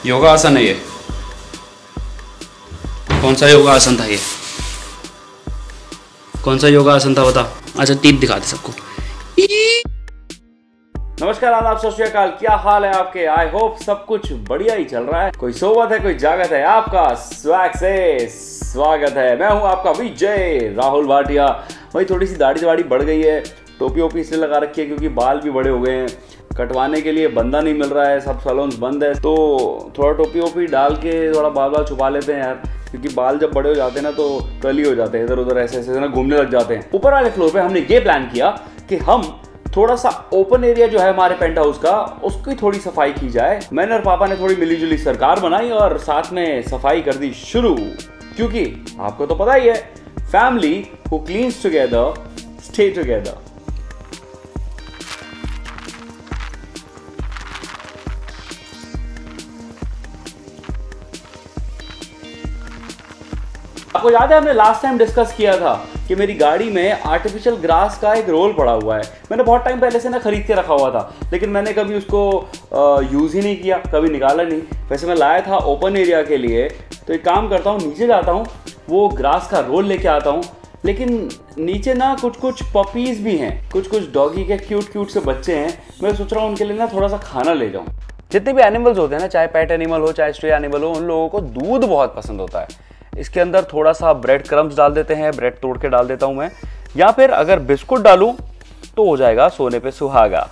योगा आसन है ये। कौन सा योगा आसन था ये? कौन सा योगा आसन था बता। अच्छा टीप दिखा दे सबको। नमस्कार, आदाब, सत श्री अकाल। क्या हाल है आपके? आई होप सब कुछ बढ़िया ही चल रहा है। कोई सोवत है, कोई जागत है। आपका स्वैग से स्वागत है। मैं हूं आपका विजय राहुल भाटिया। भाई थोड़ी सी दाढ़ी बढ़ गई है, टोपी ओपी इसलिए लगा रखी है क्योंकि बाल भी बड़े हो गए हैं। कटवाने के लिए बंदा नहीं मिल रहा है, सब सैलून्स बंद है, तो थोड़ा टोपी ओपी डाल के थोड़ा बाल छुपा लेते हैं यार, क्योंकि बाल जब बड़े हो जाते हैं ना तो कर्ली हो जाते हैं, इधर उधर ऐसे ऐसे ना घूमने लग जाते हैं। ऊपर वाले फ्लोर पे हमने ये प्लान किया कि हम थोड़ा सा ओपन एरिया जो है हमारे पेंट हाउस का, उसकी थोड़ी सफाई की जाए। मैंने और पापा ने थोड़ी मिलीजुली सरकार बनाई और साथ में सफाई कर दी शुरू, क्योंकि आपको तो पता ही है, family who cleans together stay together. आपको याद है हमने लास्ट टाइम डिस्कस किया था कि मेरी गाड़ी में आर्टिफिशियल ग्रास का एक रोल पड़ा हुआ है। मैंने बहुत टाइम पहले से ना खरीद के रखा हुआ था, लेकिन मैंने कभी उसको यूज़ ही नहीं किया, कभी निकाला नहीं। वैसे मैं लाया था ओपन एरिया के लिए, तो एक काम करता हूँ, नीचे जाता हूँ, वो ग्रास का रोल लेके आता हूँ। लेकिन नीचे ना कुछ कुछ पपीज़ भी हैं, कुछ कुछ डॉगी के क्यूट से बच्चे हैं। मैं सोच रहा हूँ उनके लिए ना थोड़ा सा खाना ले जाऊँ। जितने भी एनिमल्स होते हैं ना, चाहे पेट एनिमल हो चाहे स्ट्रे एनिमल हो, उन लोगों को दूध बहुत पसंद होता है। इसके अंदर थोड़ा सा ब्रेड क्रम्स डाल देते हैं, ब्रेड तोड़ के डाल देता हूं मैं, या फिर अगर बिस्कुट डालूं तो हो जाएगा सोने पे सुहागा।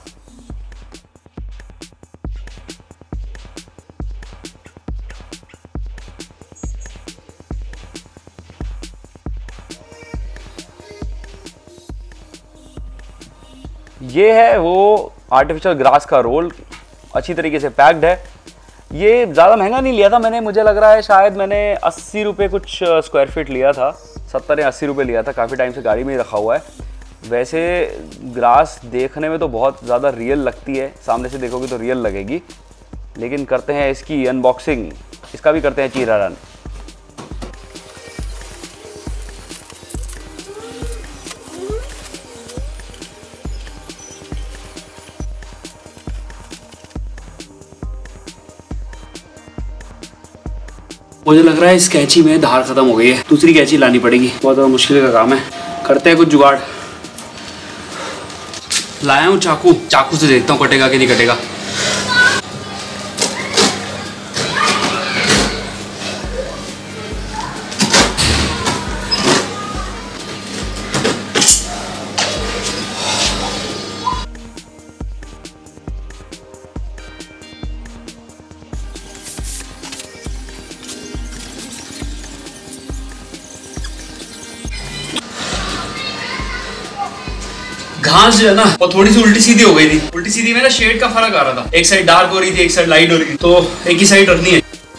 ये है वो आर्टिफिशियल ग्रास का रोल, अच्छी तरीके से पैक्ड है। ये ज़्यादा महंगा नहीं लिया था मैंने, मुझे लग रहा है शायद मैंने 80 रुपये कुछ स्क्वायर फीट लिया था, 70 या 80 रुपये लिया था। काफ़ी टाइम से गाड़ी में ही रखा हुआ है। वैसे ग्रास देखने में तो बहुत ज़्यादा रियल लगती है, सामने से देखोगे तो रियल लगेगी, लेकिन करते हैं इसकी अनबॉक्सिंग, इसका भी करते हैं चीरा रन। मुझे लग रहा है इस कैंची में धार खत्म हो गई है, दूसरी कैंची लानी पड़ेगी। बहुत ज़्यादा मुश्किल का काम है, करते हैं कुछ जुगाड़। लाया हूँ चाकू, चाकू से देखता हूँ कटेगा कि नहीं कटेगा। घास जो है ना वो थोड़ी सी उल्टी सीधी हो गई थी। उल्टी सीधी में ना शेड का फर्क आ रहा था, एक साइड डार्क हो रही थी, एक साइड लाइट हो रही थी, तो एक ही साइड रखनी है।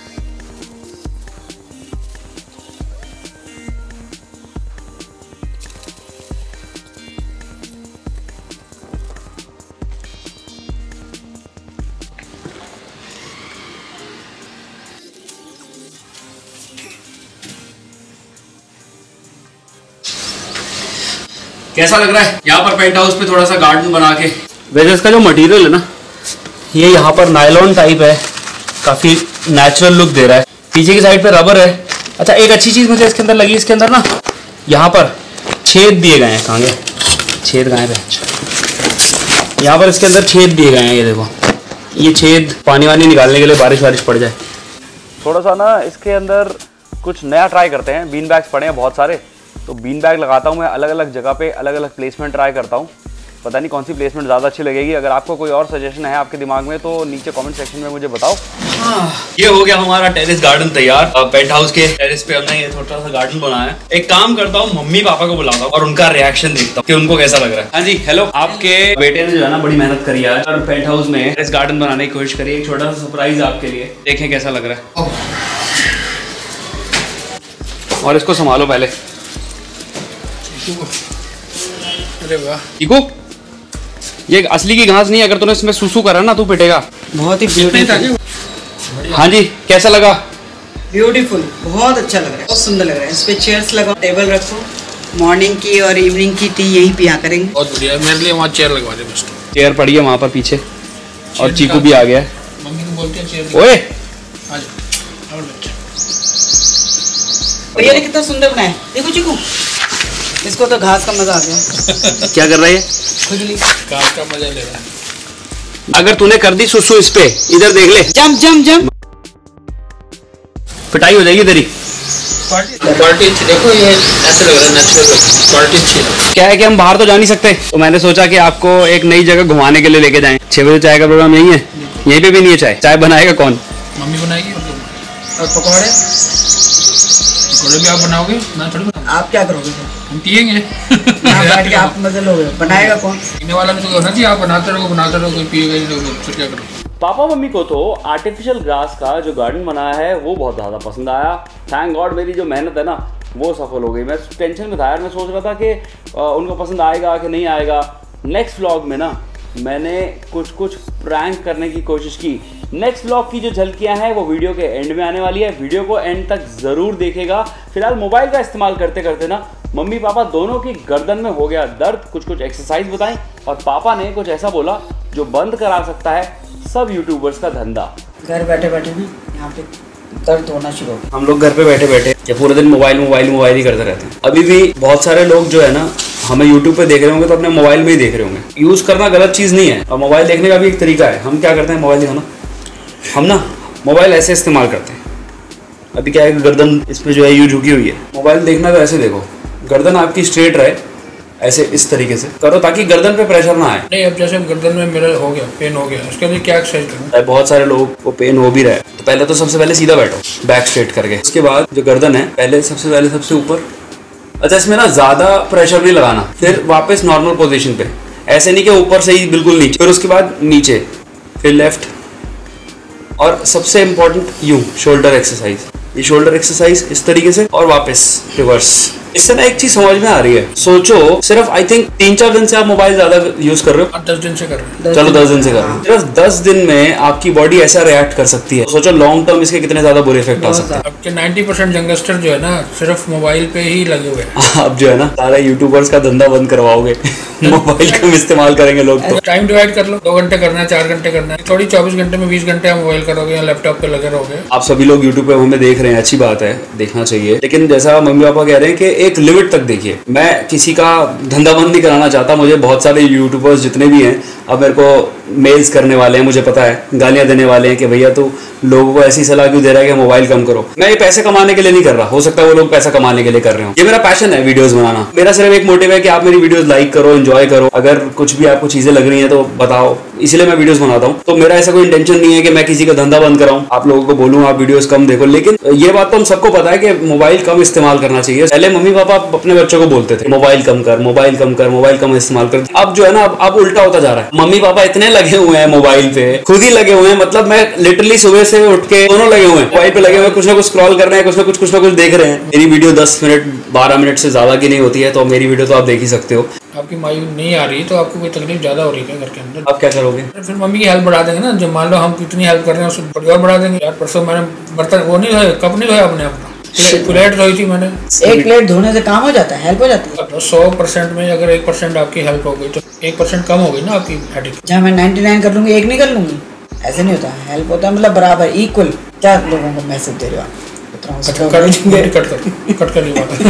कैसा लग रहा है यहाँ पर पेंट हाउस पे थोड़ा सा गार्डन बना के? वैसे इसका जो मटेरियल है ना, ये यहाँ पर नायलॉन टाइप है, काफ़ी नेचुरल लुक दे रहा है। पीछे की साइड पे रबर है। अच्छा एक अच्छी चीज़ मुझे इसके अंदर लगी, इसके अंदर ना यहाँ पर छेद दिए गए हैं। कहाँ गए छेद? कहाँ है? यहाँ पर इसके अंदर छेद दिए गए हैं, ये देखो, ये छेद पानी वानी निकालने के लिए, बारिश वारिश पड़ जाए। थोड़ा सा ना इसके अंदर कुछ नया ट्राई करते हैं। बीन बैग्स पड़े हैं बहुत सारे, तो बीन बैग लगाता हूँ मैं, अलग अलग जगह पे अलग अलग प्लेसमेंट ट्राई करता हूँ। पता नहीं कौन सी प्लेसमेंट ज़्यादा अच्छी लगेगी। अगर आपको कोई और सजेशन है आपके दिमाग में तो नीचे कमेंट सेक्शन में मुझे बताओ। ये हो गया हमारा टेरेस गार्डन तैयार। पेंट हाउस के टेरेस पे हमने ये छोटा सा गार्डन बनाया है। एक काम करता हूँ, मम्मी पापा को बुलाता हूँ और उनका रिएक्शन देखता हूँ कि उनको कैसा लग रहा है। हाँ जी, हेलो। आपके बेटे ने जो है ना बड़ी मेहनत करी है और पेंट हाउस में टेरेस गार्डन बनाने की कोशिश करी। एक छोटा सा सरप्राइज आपके लिए, देखें कैसा लग रहा है। और इसको संभालो पहले। अरे वाह चीकू, ये असली की घास नहीं है, अगर तूने इसमें सूसू करा ना तू पिटेगा। बहुत ही ब्यूटीफुल। हाँ जी, कैसा लगा? ब्यूटीफुल, बहुत अच्छा लग रहा है, बहुत सुंदर लग रहा है। इस पे चेयर्स लगाओ, टेबल रखो, मॉर्निंग की और इवनिंग की टी यहीं पिया करेंगे। बहुत बढ़िया। मेरे लिए वहाँ चेयर लगवा दे बस। चेयर पड़ी है वहाँ पर पीछे, और चीकू भी आ गया है। मम्मी को बोलते हैं चेयर। ओए आ जाओ और बच्चा। भैया ने कितना सुंदर बनाया, देखो चीकू, इसको तो घास का मजा आ गया। क्या कर रही है? खुजली। घास का मजा ले रहा है। अगर तूने कर दी सुसु इस पे, इधर देख ले, जम जम जम, पिटाई हो जाएगी तेरी। क्वालिटी देखो, ये ऐसे लग रहा है नेचुरल, क्वालिटी अच्छी है। क्या है कि हम बाहर तो जा नहीं सकते, तो मैंने सोचा कि आपको एक नई जगह घुमाने के लिए लेके जाएं। 6 बजे चाय का प्रोग्राम यही है, यहीं पे भी नहीं है चाय। चाय बनाएगा कौन? मम्मी बनाएगी। और पकौड़े, पकौड़े भी आप बनाओगे? मैं थोड़ी बनाऊंगा। आप क्या करोगे? हम पियेंगे। यहाँ बैठ के आप मजे लोगे, बनाएगा कौन? पीने वाला भी तो होना चाहिए। आप बनाते रहो, कोई पिएगा ही नहीं, तो फिर क्या करोगे? पापा मम्मी को तो आर्टिफिशियल ग्रास का जो गार्डन बनाया है वो बहुत ज़्यादा पसंद आया। थैंक गॉड मेरी जो मेहनत है ना वो सफल हो गई। मैं टेंशन में था यार, मैं सोच रहा था कि उनको पसंद आएगा कि नहीं आएगा। नेक्स्ट व्लॉग में ना मैंने कुछ प्रैंक करने की कोशिश की। नेक्स्ट व्लॉग की जो झलकियां हैं वो वीडियो के एंड में आने वाली है, वीडियो को एंड तक ज़रूर देखेगा। फिलहाल मोबाइल का इस्तेमाल करते करते ना मम्मी पापा दोनों की गर्दन में हो गया दर्द। कुछ एक्सरसाइज बताई और पापा ने कुछ ऐसा बोला जो बंद करा सकता है सब यूट्यूबर्स का धंधा। घर बैठे बैठे ना यहाँ पे दर्द होना शुरू हो गया। हम लोग घर पे बैठे बैठे पूरे दिन मोबाइल ही करते रहते हैं। अभी भी बहुत सारे लोग जो है ना हमें यूट्यूब पे देख रहे होंगे तो अपने मोबाइल में ही देख रहे होंगे। यूज करना गलत चीज़ नहीं है, और मोबाइल देखने का भी एक तरीका है। हम क्या करते हैं मोबाइल दिखाना, हम ना मोबाइल ऐसे इस्तेमाल करते हैं। अभी क्या है कि गर्दन इसमें जो है यूँ झुकी हुई है। मोबाइल देखना तो ऐसे देखो, गर्दन आपकी स्ट्रेट रहे, ऐसे इस तरीके से करो ताकि गर्दन पे प्रेशर ना आए। नहीं, अब जैसे गर्दन में मेरा हो गया, पेन हो गया, उसके लिए क्या एक्सरसाइज करूं? बहुत सारे लोगों को पेन हो भी रहा है, तो पहले तो सबसे पहले सीधा बैठो, बैक स्ट्रेट करके। उसके बाद जो गर्दन है पहले सबसे ऊपर। अच्छा, इसमें ना ज्यादा प्रेशर नहीं लगाना, फिर वापस नॉर्मल पोजीशन पे, ऐसे नहीं कि ऊपर से ही बिल्कुल नीचे, फिर उसके बाद नीचे, फिर लेफ्ट, और सबसे इम्पोर्टेंट यूं शोल्डर एक्सरसाइज। ये शोल्डर एक्सरसाइज इस तरीके से और वापस रिवर्स। इससे ना एक चीज समझ में आ रही है। सोचो सिर्फ आई थिंक 3-4 दिन से आप मोबाइल ज्यादा यूज कर रहे हो। 10 दिन से कर रहे हैं। चलो 10 दिन से कर रहे हो। सिर्फ 10 दिन में आपकी बॉडी ऐसा रिएक्ट कर सकती है। सोचो लॉन्ग टर्म इसके कितने ज्यादा बुरे इफेक्ट आ सकते हैं। अब के 90% यंगस्टर जो है ना सिर्फ मोबाइल पे ही लगे हुए हैं। आप जो है ना सारे यूट्यूबर्स का धंधा बंद करवाओगे। मोबाइल कम इस्तेमाल करेंगे लोग। तो टाइम डिवाइड कर लो, 2 घंटे करना है, 4 घंटे करना है, थोड़ी 24 घंटे में 20 घंटे आप मोबाइल करोगे या लैपटॉप पे लगे रहोगे। आप सभी लोग यूट्यूब पे हमें देख रहे हैं, अच्छी बात है, देखना चाहिए, लेकिन जैसा मम्मी पापा कह रहे हैं कि एक लिमिट तक देखिए। मैं किसी का धंधा बंद नहीं कराना चाहता। मुझे बहुत सारे यूट्यूबर्स जितने भी हैं अब मेरे को मेल्स करने वाले हैं, मुझे पता है, गालियां देने वाले हैं कि भैया तू लोगों को ऐसी सलाह क्यों दे रहा है कि मोबाइल कम करो। मैं ये पैसे कमाने के लिए नहीं कर रहा, हो सकता है वो लोग पैसा कमाने के लिए कर रहे हो। ये मेरा पैशन है वीडियोस बनाना। मेरा सिर्फ एक मोटिव है कि आप मेरी वीडियोस लाइक करो, एंजॉय करो। अगर कुछ भी आपको चीजें लग रही हैं तो बताओ, इसलिए मैं वीडियोस बनाता हूँ। तो मेरा ऐसा कोई इंटेंशन नहीं है कि मैं किसी का धंधा बंद कराऊं, आप लोगों को बोलूँ आप वीडियोस कम देखो। लेकिन ये बात तो हम सबको पता है कि मोबाइल कम इस्तेमाल करना चाहिए। पहले मम्मी पापा अपने बच्चों को बोलते थे मोबाइल कम कर, मोबाइल कम कर, मोबाइल कम इस्तेमाल कर। अब जो है ना अब उल्टा होता जा रहा है। मम्मी पापा इतने लगे हुए हैं मोबाइल पे, खुद ही लगे हुए हैं। मतलब मैं लिटरली सुबह से उठ के दोनों लगे हुए हैं मोबाइल पे, लगे हुए कुछ ना कुछ स्क्रॉल कर रहे हैं, कुछ ना कुछ देख रहे हैं। मेरी वीडियो 10 मिनट 12 मिनट से ज्यादा की नहीं होती है, तो मेरी वीडियो तो आप देख ही सकते हो। आपकी मायू नहीं आ रही तो आपको कोई तकलीफ ज्यादा हो रही है घर के अंदर। आप क्या करोगे? फिर मम्मी की हेल्प बढ़ा देंगे ना। जब मान लो हम कितनी हेल्प कर रहे हैं उससे थोड़ी और बढ़ा देंगे। यार परसों मैंने बर्तन वो नहीं धोए, कप नहीं धोया अपने अपना, प्लेट धोई थी मैंने। एक प्लेट धोने से काम हो जाता है, हेल्प हो जाती है। 100% में अगर 1% आपकी हेल्प हो गई तो 1% कम हो गई ना आपकी हेडेक। जहाँ मैं 99 कर लूंगी, 1 नहीं कर लूंगी, ऐसे नहीं होता। हेल्प होता है मतलब बराबर, इक्वल। क्या लोगों को मैसेज दे रहे हो आप? कट कर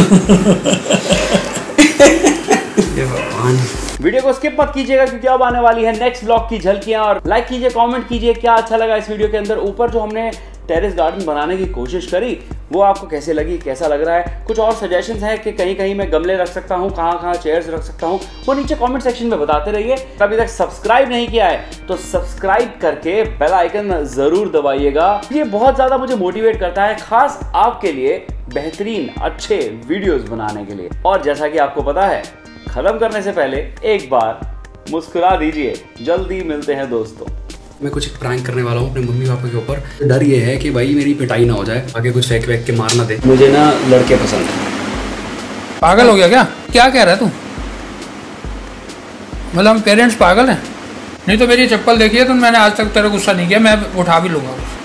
वीडियो को स्किप मत कीजिएगा क्योंकि अब आने वाली है नेक्स्ट ब्लॉग की झलकियां। और लाइक कीजिए, कमेंट कीजिए क्या अच्छा लगा इस वीडियो के अंदर। ऊपर जो हमने टेरेस गार्डन बनाने की कोशिश करी वो आपको कैसे लगी, कैसा लग रहा है। कुछ और सजेशंस है कि कहीं कहीं मैं गमले रख सकता हूँ, कहाँ चेयर्स रख सकता हूँ, वो नीचे कमेंट सेक्शन में बताते रहिए। अभी तक सब्सक्राइब नहीं किया है तो सब्सक्राइब करके बेल आइकन जरूर दबाइएगा। ये बहुत ज़्यादा मुझे मोटिवेट करता है, खास आपके लिए बेहतरीन अच्छे वीडियोस बनाने के लिए। और जैसा कि आपको पता है, खत्म करने से पहले एक बार मुस्कुरा दीजिए। जल्दी मिलते हैं दोस्तों। मैं कुछ प्रैंक करने वाला हूँ अपने मम्मी पापा के ऊपर। डर ये है कि भाई मेरी पिटाई ना हो जाए, आगे कुछ फेंक के मार ना दे। मुझे ना लड़के पसंद है। पागल हो गया क्या कह रहा है तू? मतलब हम पेरेंट्स पागल हैं? नहीं तो मेरी चप्पल देखिए तो मैंने आज तक तेरा गुस्सा नहीं किया, मैं उठा भी लूंगा।